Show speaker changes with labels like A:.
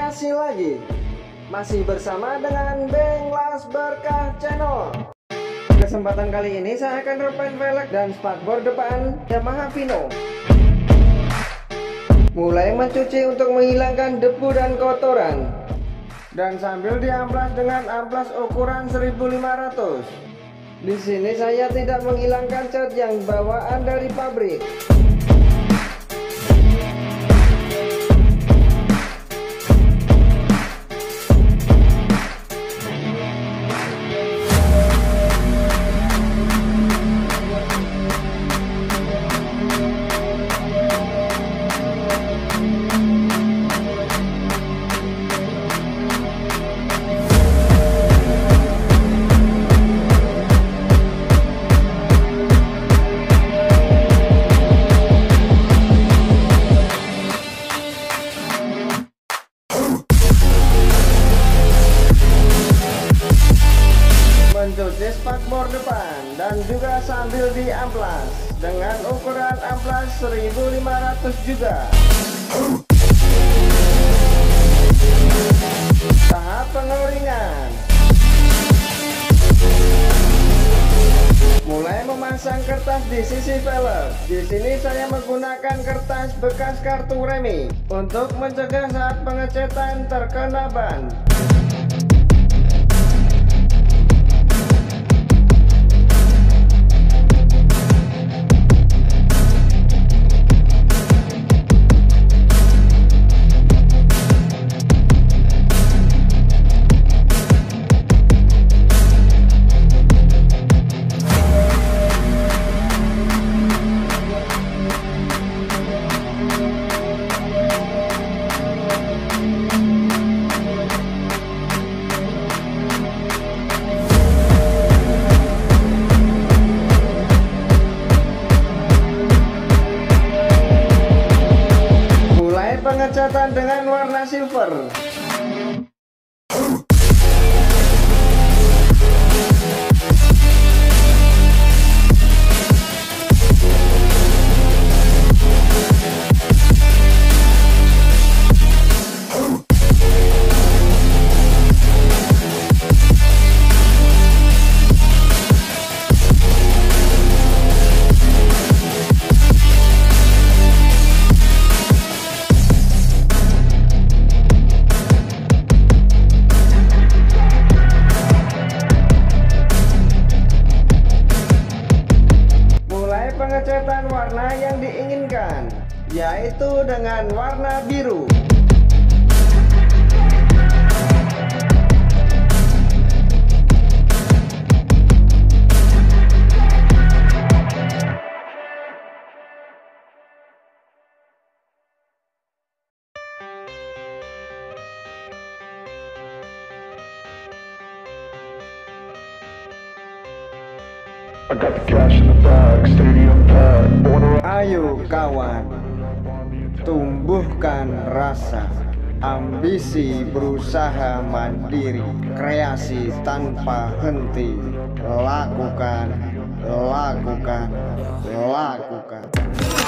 A: kreasi lagi. Masih bersama dengan Beng Las Berkah Channel. Kesempatan kali ini saya akan repaint velg dan spakbor depan Yamaha Vino. Mulai mencuci untuk menghilangkan debu dan kotoran, dan sambil diamplas dengan amplas ukuran 1500. Di sini saya tidak menghilangkan cat yang bawaan dari pabrik. Mencuci spakbor depan dan juga sambil diamplas dengan ukuran amplas 1500 juga. Tahap pengeringan. Mulai memasang kertas di sisi velg. Di sini saya menggunakan kertas bekas kartu remi untuk mencegah saat pengecetan terkena ban. Pengecatan dengan warna silver. Pengecatan warna yang diinginkan, yaitu dengan warna biru. Ayo kawan, tumbuhkan rasa, ambisi berusaha mandiri, kreasi tanpa henti. Lakukan, lakukan, lakukan.